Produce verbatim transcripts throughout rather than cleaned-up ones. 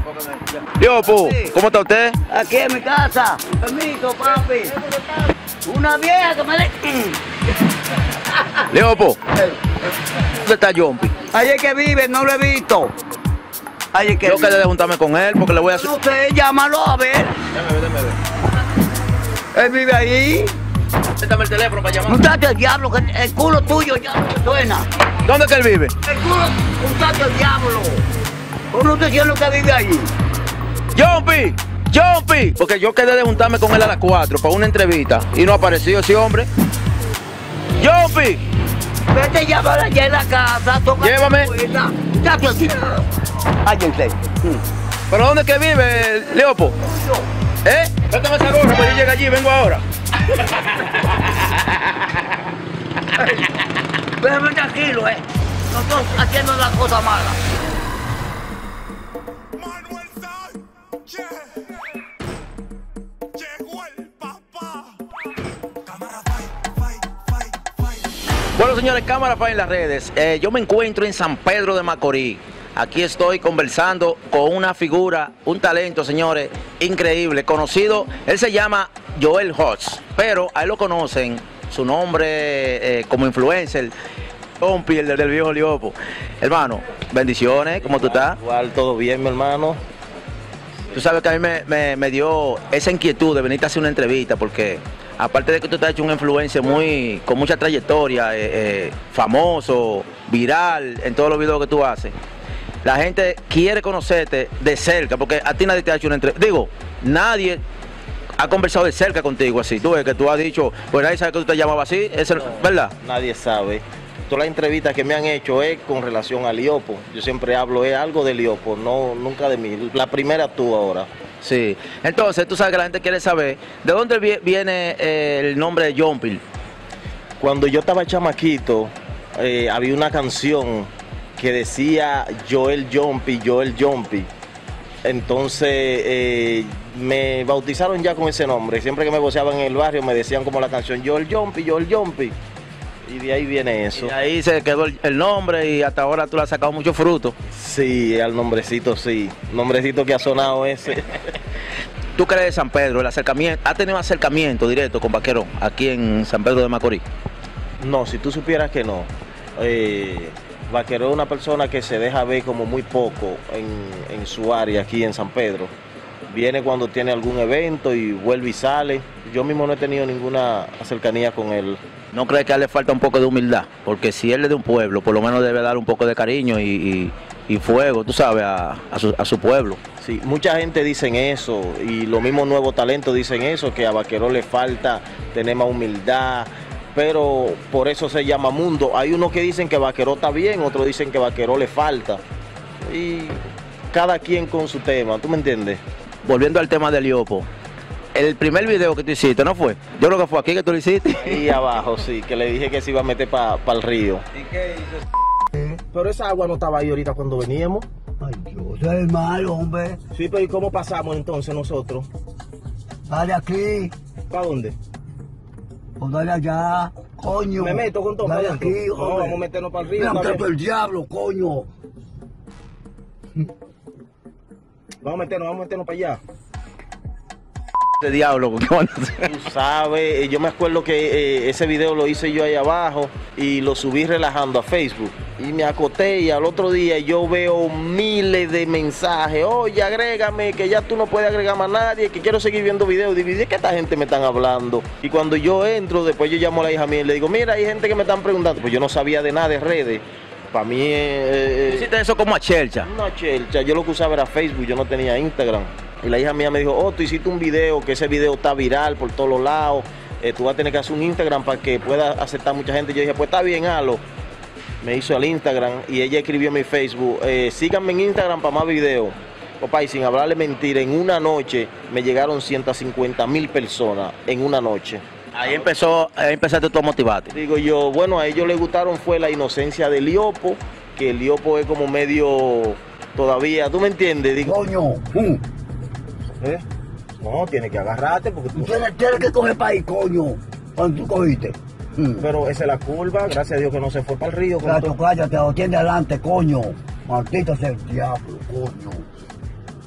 Liopo, ¿cómo está usted? Aquí en mi casa. Permiso, papi. Una vieja que me le... Liopo, ¿dónde está Jumpy? Ahí es que vive, no lo he visto. Ahí es que Yo quedé de juntarme con él porque le voy a hacer... no sé, llámalo a ver. Déjame ver, déjame ver. Él vive ahí. Préstame el teléfono para llamar. Muchacho, el diablo, que el culo tuyo ya no suena. ¿Dónde es que él vive? El culo, muchacho, el diablo. ¿Cómo te diciendo que vive ahí? Jumpy, Jumpy. Porque yo quedé de juntarme con él a las cuatro para una entrevista y no ha aparecido ese hombre. Jumpy. Vete, llámalo allá en la casa. Toca Llévame. Muchacho, el diablo. Cállense. ¿Pero dónde es que vive, Liopo? ¿Eh? Préstame esa gorra, pues yo llego allí, vengo ahora. Déjame tranquilo, eh. Nosotros haciendo las cosas malas. Manuel Sánchez. Llegó el papá. Cámara, fight, fight, fight, fight. Bueno, señores, cámara para en las redes. Eh, yo me encuentro en San Pedro de Macorís. Aquí estoy conversando con una figura, un talento, señores, increíble, conocido. Él se llama Joel Hodge, pero a él lo conocen, su nombre eh, como influencer, Jumpy, el del viejo Liopo. Hermano, bendiciones, ¿cómo tú estás? Igual, todo bien, mi hermano. Tú sabes que a mí me, me, me dio esa inquietud de venirte a hacer una entrevista, porque aparte de que tú te has hecho un influencer muy, con mucha trayectoria, eh, eh, famoso, viral, en todos los videos que tú haces, la gente quiere conocerte de cerca, porque a ti nadie te ha hecho una entrevista. Digo, nadie ha conversado de cerca contigo así. Tú ves que tú has dicho, pues nadie sabe que tú te llamabas así, ¿es el, verdad? Nadie sabe. Todas las entrevistas que me han hecho es con relación a Liopo. Yo siempre hablo es algo de Liopo, no, nunca de mí. La primera tú ahora. Sí. Entonces, tú sabes que la gente quiere saber, ¿de dónde viene eh, el nombre de Jumpy? Cuando yo estaba chamaquito, eh, había una canción que decía Joel Jumpy, Joel Jumpy. Entonces eh, me bautizaron ya con ese nombre. Siempre que me voceaban en el barrio me decían como la canción Joel Jumpy, Joel Jumpy. Y de ahí viene eso. Y ahí se quedó el, el nombre y hasta ahora tú le has sacado mucho fruto. Sí, al nombrecito sí. Nombrecito que ha sonado ese. ¿Tú crees de San Pedro, el acercamiento, ha tenido acercamiento directo con Vaquerón aquí en San Pedro de Macorís? No, si tú supieras que no. Eh, Vaquerón es una persona que se deja ver como muy poco en, en su área aquí en San Pedro. Viene cuando tiene algún evento y vuelve y sale. Yo mismo no he tenido ninguna cercanía con él. ¿No crees que a él le falta un poco de humildad? Porque si él es de un pueblo, por lo menos debe dar un poco de cariño y, y, y fuego, tú sabes, a, a, su, a su pueblo. Sí, mucha gente dicen eso y los mismos nuevos talentos dicen eso, que a Vaquerón le falta tener más humildad, pero por eso se llama mundo. Hay unos que dicen que Vaquerón está bien, otros dicen que Vaquerón le falta. Y cada quien con su tema, ¿tú me entiendes? Volviendo al tema de Liopo, el primer video que tú hiciste, ¿no fue? Yo creo que fue aquí que tú lo hiciste. Ahí abajo, sí, que le dije que se iba a meter para pa el río. ¿Y qué hizo? Pero esa agua no estaba ahí ahorita cuando veníamos. Ay, Dios, es malo, hombre. Sí, pero ¿y cómo pasamos entonces nosotros? Dale aquí, ¿Para dónde? o dale allá, coño. Me meto con todo. Dale ¿para aquí, adentro? No, hombre. vamos a meternos para el río. Mira, ¿está usted bien? el diablo, coño. Vamos a meternos, vamos a meternos para allá. De diablo, ¿qué van a hacer? Tú sabes, eh, yo me acuerdo que eh, ese video lo hice yo ahí abajo y lo subí relajando a Facebook. Y me acoté y al otro día yo veo miles de mensajes. Oye, agrégame, que ya tú no puedes agregar más a nadie, que quiero seguir viendo videos. Digo, ¿de qué esta gente me están hablando? Y cuando yo entro, después yo llamo a la hija mía y le digo, mira, hay gente que me están preguntando. Pues yo no sabía de nada de redes. Para mí eh, ¿Tú hiciste eso como a Chelcha? una chelcha. Yo lo que usaba era Facebook, yo no tenía Instagram. Y la hija mía me dijo, oh, tú hiciste un video, que ese video está viral por todos los lados. Eh, tú vas a tener que hacer un Instagram para que pueda aceptar mucha gente. Yo dije, pues está bien, hazlo. Me hizo el Instagram y ella escribió en mi Facebook, eh, síganme en Instagram para más videos. Papá, y sin hablarle mentira, en una noche me llegaron ciento cincuenta mil personas en una noche. Ahí empezó, ahí empezaste tú a motivarte. Digo yo, bueno, a ellos les gustaron fue la inocencia de Liopo, que el Liopo es como medio todavía, ¿tú me entiendes? Digo, Coño. Mm. ¿eh? No, tienes que agarrarte porque tú... Tienes, tienes que coger para ahí, coño. Cuando tú cogiste. Mm. Pero esa es la curva, gracias a Dios que no se fue para el río. Cállate, cállate, lo tiene adelante, coño. Maldito sea el diablo, coño.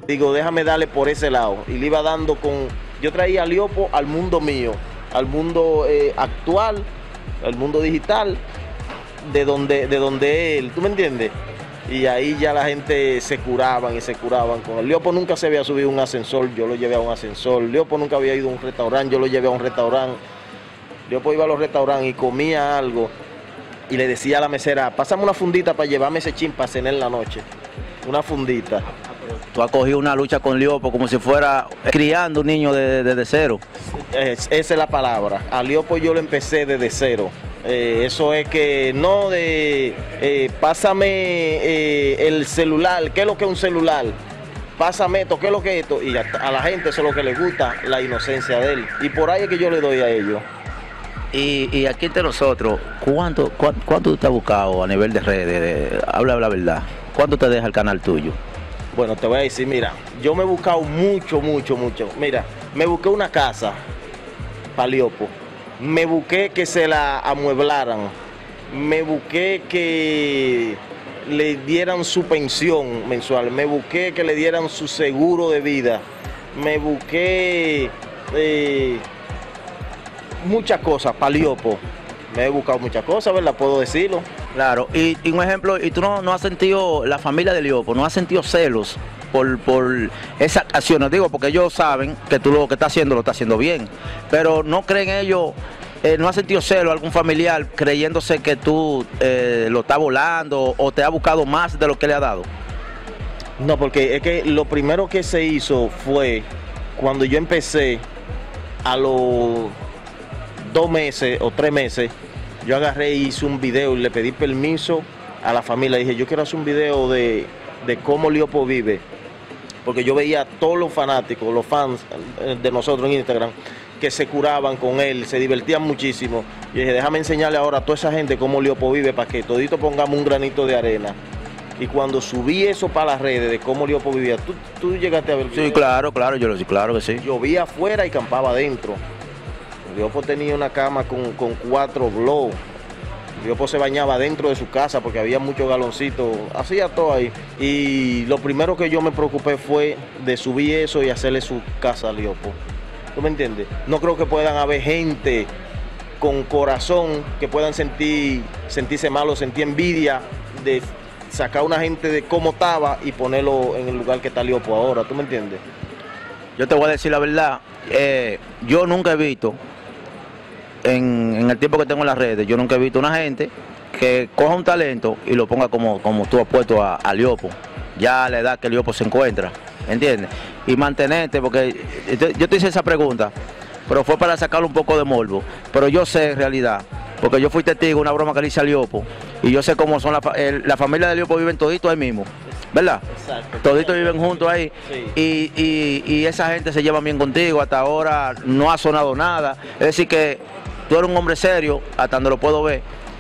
Digo, déjame darle por ese lado. Y le iba dando con... Yo traía a Liopo al mundo mío, al mundo eh, actual, al mundo digital, de donde, de donde él, ¿tú me entiendes? Y ahí ya la gente se curaban y se curaban con él. Liopo nunca se había subido a un ascensor, yo lo llevé a un ascensor. Liopo nunca había ido a un restaurante, yo lo llevé a un restaurante. Liopo iba a los restaurantes y comía algo y le decía a la mesera, pásame una fundita para llevarme ese chin para cenar en la noche. Una fundita. Tú has cogido una lucha con Liopo como si fuera criando un niño desde de, de cero. Es, esa es la palabra. A Liopo yo lo empecé desde cero. Eh, eso es que no de eh, pásame eh, el celular, ¿qué es lo que es un celular? Pásame esto, ¿qué es lo que es esto? Y a, a la gente eso es lo que le gusta, la inocencia de él. Y por ahí es que yo le doy a ellos. Y, y aquí entre nosotros, ¿cuánto, cuánto, cuánto tú te has buscado a nivel de redes? De, habla la verdad. ¿Cuánto te deja el canal tuyo? Bueno, te voy a decir, mira, yo me he buscado mucho, mucho, mucho. Mira, me busqué una casa para Liopo. Me busqué que se la amueblaran, me busqué que le dieran su pensión mensual, me busqué que le dieran su seguro de vida, me busqué eh, muchas cosas para Liopo. Me he buscado muchas cosas, ¿verdad? Puedo decirlo. Claro, y, y un ejemplo, y tú no, no has sentido, la familia de Liopo, no has sentido celos por, por esas acciones, digo, porque ellos saben que tú lo que estás haciendo lo estás haciendo bien, pero no creen ellos, eh, no has sentido celos algún familiar creyéndose que tú eh, lo estás volando o te ha buscado más de lo que le ha dado. No, porque es que lo primero que se hizo fue cuando yo empecé a los dos meses o tres meses, yo agarré y hice un video y le pedí permiso a la familia. Dije, yo quiero hacer un video de, de cómo Liopo vive. Porque yo veía a todos los fanáticos, los fans de nosotros en Instagram, que se curaban con él, se divertían muchísimo. Y dije, déjame enseñarle ahora a toda esa gente cómo Liopo vive para que todito pongamos un granito de arena. Y cuando subí eso para las redes de cómo Liopo vivía, ¿tú, tú llegaste a ver? Sí, claro, claro, yo lo sí, claro que sí. Yo vi afuera y campaba adentro. Liopo tenía una cama con, con cuatro blows. Liopo se bañaba dentro de su casa porque había muchos galoncitos, hacía todo ahí. Y lo primero que yo me preocupé fue de subir eso y hacerle su casa a Liopo. ¿Tú me entiendes? No creo que puedan haber gente con corazón que puedan sentir, sentirse mal o sentir envidia de sacar a una gente de cómo estaba y ponerlo en el lugar que está Liopo ahora. ¿Tú me entiendes? Yo te voy a decir la verdad, eh, yo nunca he visto, en, en el tiempo que tengo en las redes, yo nunca he visto una gente que coja un talento y lo ponga como, como tú has puesto a, a Liopo, ya a la edad que Liopo se encuentra, ¿entiendes? Y mantenerte, porque yo te hice esa pregunta, pero fue para sacarle un poco de morbo, pero yo sé en realidad, porque yo fui testigo de una broma que le hice a Liopo, y yo sé cómo son la, el, la familia de Liopo, viven toditos ahí mismo, ¿verdad? Exacto. Toditos viven juntos ahí, Sí. y, y, y esa gente se lleva bien contigo, hasta ahora no ha sonado nada, es decir que tú eres un hombre serio, hasta donde lo puedo ver,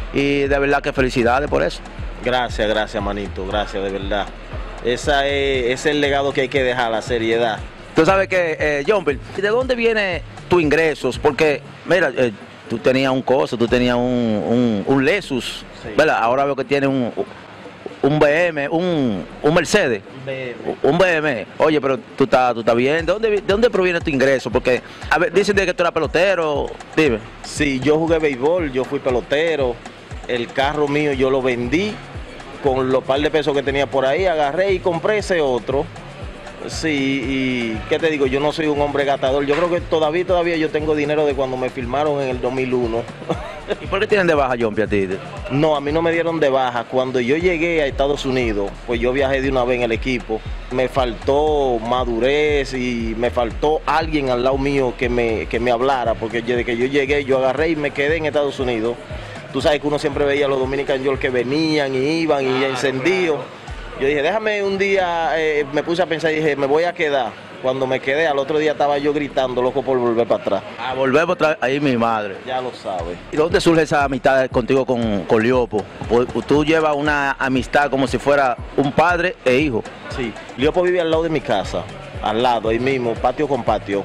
y de verdad que felicidades por eso. Gracias, gracias, manito, gracias, de verdad. Esa es, ese es el legado que hay que dejar, la seriedad. Tú sabes que, eh, John Bill, ¿de dónde vienen tus ingresos? Porque, mira, eh, tú tenías un coso, tú tenías un, un, un Lexus, Sí. ¿verdad? Ahora veo que tienes un, un B M, un, un Mercedes, un B M. Oye, pero tú estás, tú estás bien. ¿De dónde, ¿De dónde proviene tu ingreso? Porque, a ver, dicen de que tú eras pelotero, dime. Sí, yo jugué béisbol, yo fui pelotero. El carro mío yo lo vendí con los par de pesos que tenía por ahí, agarré y compré ese otro. Sí, y ¿qué te digo? Yo no soy un hombre gastador. Yo creo que todavía, todavía yo tengo dinero de cuando me firmaron en el dos mil uno. ¿Y por qué tienen de baja, John, a ti? No, a mí no me dieron de baja. Cuando yo llegué a Estados Unidos, pues yo viajé de una vez en el equipo. Me faltó madurez y me faltó alguien al lado mío que me, que me hablara, porque desde que yo llegué, yo agarré y me quedé en Estados Unidos. Tú sabes que uno siempre veía a los Dominican York que venían y iban y encendidos. Yo dije, déjame un día, eh, me puse a pensar y dije, me voy a quedar. Cuando me quedé, al otro día estaba yo gritando, loco por volver para atrás. A volver otra vez, ahí mi madre. Ya lo sabes. ¿Y dónde surge esa amistad contigo con, con Liopo? Pues, tú llevas una amistad como si fuera un padre e hijo. Sí, Liopo vive al lado de mi casa, al lado, ahí mismo, patio con patio.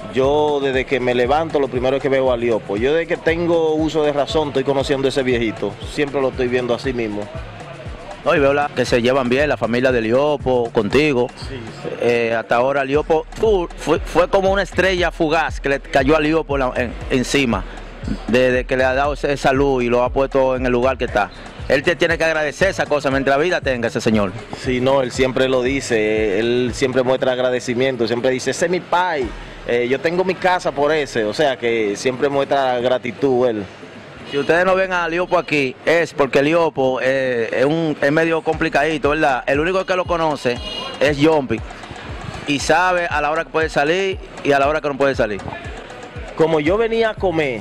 Yo desde que me levanto, lo primero es que veo a Liopo. Yo desde que tengo uso de razón, estoy conociendo a ese viejito. Siempre lo estoy viendo así mismo. No, y veo la, que se llevan bien la familia de Liopo contigo. Sí, sí. Eh, hasta ahora Liopo tú, fue, fue como una estrella fugaz que le cayó a Liopo la- en- encima, desde que le ha dado ese- esa luz y lo ha puesto en el lugar que está. Él te tiene que agradecer esa cosa mientras vida tenga ese señor. Sí, no, él siempre lo dice, él siempre muestra agradecimiento, siempre dice, ese es mi pai, eh, yo tengo mi casa por ese, o sea que siempre muestra gratitud él. Si ustedes no ven a Liopo aquí, es porque Liopo eh, es, un, es medio complicadito, ¿verdad? El único que lo conoce es Yompi y sabe a la hora que puede salir y a la hora que no puede salir. Como yo venía a comer,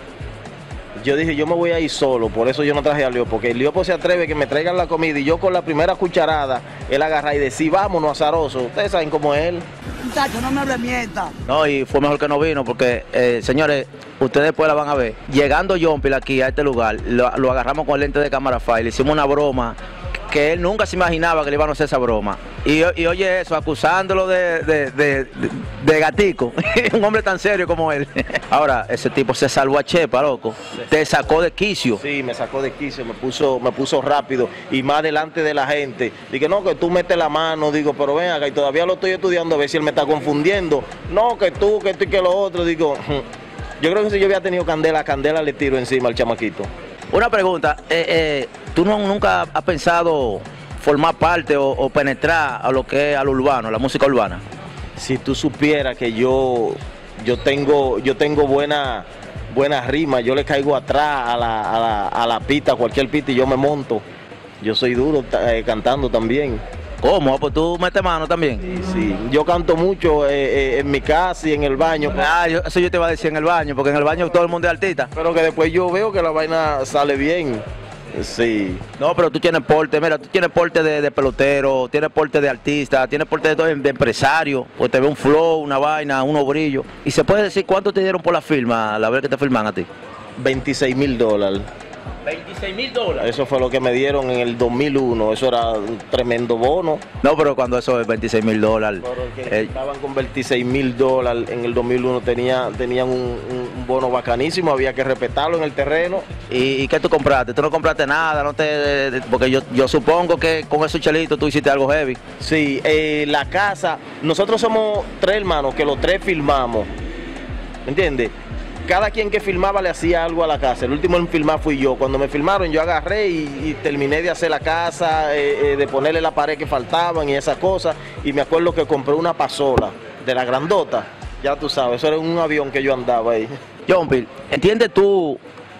yo dije, yo me voy a ir solo, por eso yo no traje a Liopo, porque el Liopo se atreve que me traigan la comida y yo con la primera cucharada, él agarra y decir, vámonos azaroso, ustedes saben cómo es él. Muchacho, no me hable mierda. No, y fue mejor que no vino porque, eh, señores, ustedes después la van a ver. Llegando Yompi aquí a este lugar, lo, lo agarramos con el lente de cámara file, le hicimos una broma que él nunca se imaginaba que le iban a hacer esa broma. Y, y oye eso, acusándolo de, de, de, de, de gatico, un hombre tan serio como él. Ahora, ese tipo se salvó a Chepa, loco. Te sacó de quicio. Sí, me sacó de quicio, me puso, me puso rápido y más delante de la gente. Dije, no, que tú metes la mano, digo, pero ven acá, y todavía lo estoy estudiando a ver si él me está confundiendo. No, que tú, que tú y que lo otro. Digo, yo creo que si yo hubiera tenido candela, candela le tiro encima al chamaquito. Una pregunta, eh, eh, ¿tú no, nunca has pensado formar parte o, o penetrar a lo que es al urbano, la música urbana? Si tú supieras que yo, yo tengo, yo tengo buena, buena rima, yo le caigo atrás a la, a la, a la pista, a cualquier pista y yo me monto. Yo soy duro eh, cantando también. ¿Cómo? Pues tú metes mano también. Sí, sí. Yo canto mucho eh, eh, en mi casa y en el baño. Ah, yo- eso yo te iba a decir en el baño, porque en el baño todo el mundo es artista. Pero que después yo veo que la vaina sale bien. Sí. No, pero tú tienes porte, mira, tú tienes porte de, de pelotero, tienes porte de artista, tienes porte de, todo, de empresario, pues te ve un flow, una vaina, unos brillos. Y se puede decir cuánto te dieron por la firma, la vez que te firman a ti. veintiséis mil dólares. veintiséis mil dólares. Eso fue lo que me dieron en el dos mil uno. Eso era un tremendo bono. No, pero cuando eso es veintiséis mil dólares. Pero que eh, estaban con veintiséis mil dólares en el dos mil uno. Tenía, tenían un, un- un bono bacanísimo. Había que respetarlo en el terreno. ¿Y, y qué tú compraste? ¿Tú no compraste nada? No te, de- de- porque yo, yo supongo que con esos chelitos tú hiciste algo heavy. Sí, eh, la casa. Nosotros somos tres hermanos que los tres filmamos. ¿Me entiendes? Cada quien que filmaba le hacía algo a la casa. El último en filmar fui yo. Cuando me filmaron yo agarré y, y terminé de hacer la casa, eh, eh, de ponerle la pared que faltaban y esas cosas. Y me acuerdo que compré una pasola de la grandota. Ya tú sabes, eso era un avión que yo andaba ahí. Yompi, ¿entiendes tú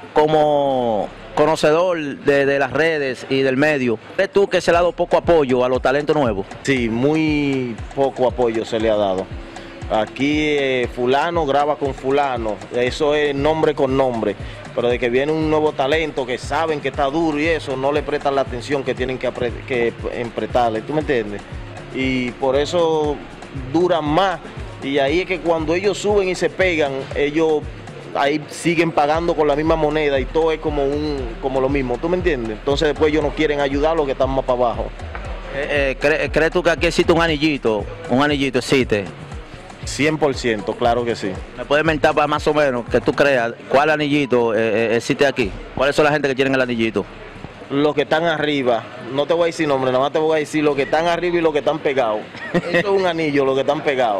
como conocedor de, de las redes y del medio? ¿Crees tú que se le ha dado poco apoyo a los talentos nuevos? Sí, muy poco apoyo se le ha dado. Aquí eh, fulano graba con fulano, eso es nombre con nombre, pero de que viene un nuevo talento que saben que está duro y eso, no le prestan la atención que tienen que, apre- que prestarle, ¿tú me entiendes? Y por eso duran más, y ahí es que cuando ellos suben y se pegan, ellos ahí siguen pagando con la misma moneda y todo es como, un, como lo mismo, ¿tú me entiendes? Entonces después ellos no quieren ayudar a los que están más para abajo. Eh, eh, ¿cre- ¿Crees tú que aquí existe un anillito? Un anillito existe. cien por ciento, claro que sí. ¿Me puedes mentar para más o menos que tú creas cuál anillito eh, eh, existe aquí? ¿Cuáles son la gente que tienen el anillito? Los que están arriba, no te voy a decir nombre, nada más te voy a decir los que están arriba y los que están pegados. Eso es un anillo, los que están pegados.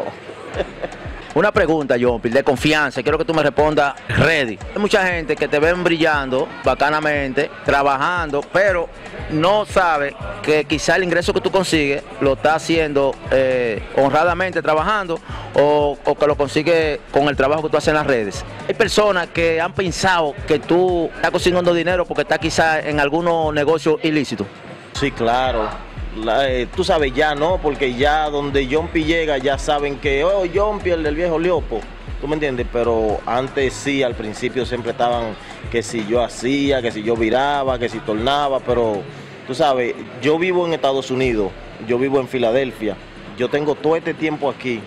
Una pregunta, Yompi, de confianza, quiero que tú me respondas ready. Hay mucha gente que te ven brillando bacanamente, trabajando, pero no sabe que quizá el ingreso que tú consigues lo está haciendo eh, honradamente trabajando o, o que lo consigues con el trabajo que tú haces en las redes. Hay personas que han pensado que tú estás consiguiendo dinero porque estás quizá en algunos negocios ilícitos. Sí, claro. La, eh, tú sabes ya, ¿no? Porque ya donde Yompi llega ya saben que, oh, Yompi, el del viejo Liopo. ¿Tú me entiendes? Pero antes sí, al principio siempre estaban que si yo hacía, que si yo viraba, que si tornaba, pero tú sabes, yo vivo en Estados Unidos, yo vivo en Filadelfia, yo tengo todo este tiempo aquí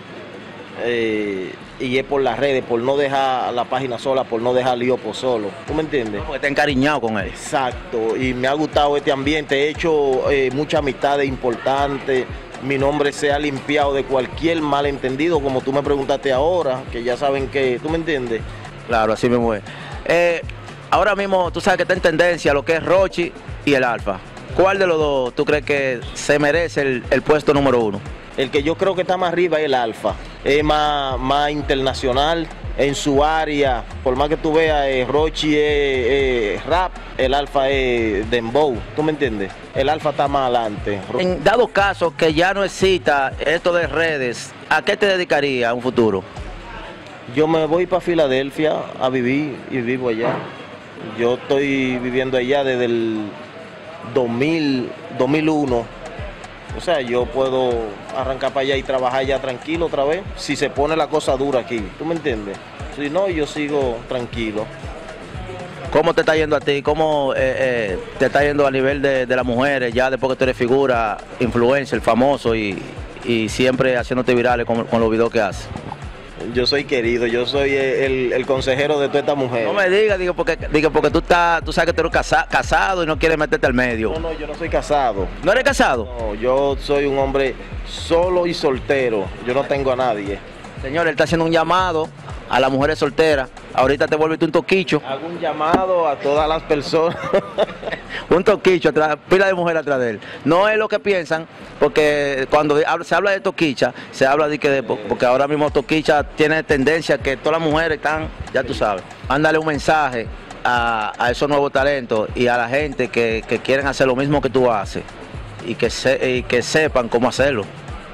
eh, y es por las redes, por no dejar la página sola, por no dejar Liopo solo. ¿Tú me entiendes? Porque estás encariñado con él. Exacto, y me ha gustado este ambiente, he hecho eh, muchas amistades importantes, mi nombre se ha limpiado de cualquier malentendido, como tú me preguntaste ahora, que ya saben que, ¿tú me entiendes? Claro, así mismo es. Eh, ahora mismo tú sabes que está en tendencia lo que es Rochi y el Alfa. ¿Cuál de los dos tú crees que se merece el, el puesto número uno? El que yo creo que está más arriba es el Alfa. Es más, más internacional en su área. Por más que tú veas, eh, Rochi es eh, rap, el Alfa es dembow. ¿Tú me entiendes? El Alfa está más adelante. En dado caso que ya no exista esto de redes, ¿a qué te dedicarías a un futuro? Yo me voy para Filadelfia a vivir y vivo allá. Yo estoy viviendo allá desde el dos mil, dos mil uno. O sea, yo puedo arrancar para allá y trabajar ya tranquilo otra vez, si se pone la cosa dura aquí, ¿tú me entiendes? Si no, yo sigo tranquilo. ¿Cómo te está yendo a ti? ¿Cómo eh, eh, te está yendo a nivel de, de las mujeres, ya después que tú eres figura, influencer, famoso y, y siempre haciéndote virales con, con los videos que haces? Yo soy querido, yo soy el, el consejero de toda esta mujer. No me digas, digo, porque, digo, porque tú, estás, tú sabes que tú eres casa, casado y no quieres meterte al medio. No, no, yo no soy casado. ¿No eres casado? No, yo soy un hombre solo y soltero. Yo no tengo a nadie. Señor, él está haciendo un llamado a las mujeres solteras. Ahorita te vuelves un toquicho. Hago un llamado a todas las personas. Un toquicho, atrás, pila de mujeres atrás de él. No es lo que piensan, porque cuando se habla de toquicha, se habla de que, de, porque ahora mismo toquicha tiene tendencia que todas las mujeres están, ya tú sabes. Mándale un mensaje a, a esos nuevos talentos y a la gente que, que quieren hacer lo mismo que tú haces y que, se, y que sepan cómo hacerlo.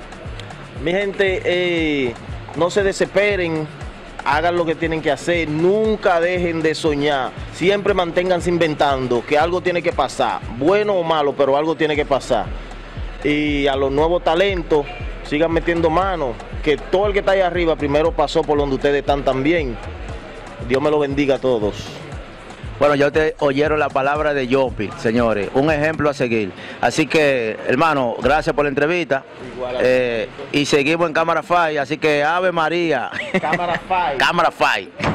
Mi gente, eh, no se desesperen. Hagan lo que tienen que hacer, nunca dejen de soñar, siempre manténganse inventando que algo tiene que pasar, bueno o malo, pero algo tiene que pasar. Y a los nuevos talentos, sigan metiendo mano, que todo el que está ahí arriba primero pasó por donde ustedes están también. Dios me lo bendiga a todos. Bueno, ya ustedes oyeron la palabra de Yopi, señores, un ejemplo a seguir. Así que, hermano, gracias por la entrevista. Eh, y seguimos en Cámara Five, así que Ave María. Cámara Five. Cámara Five.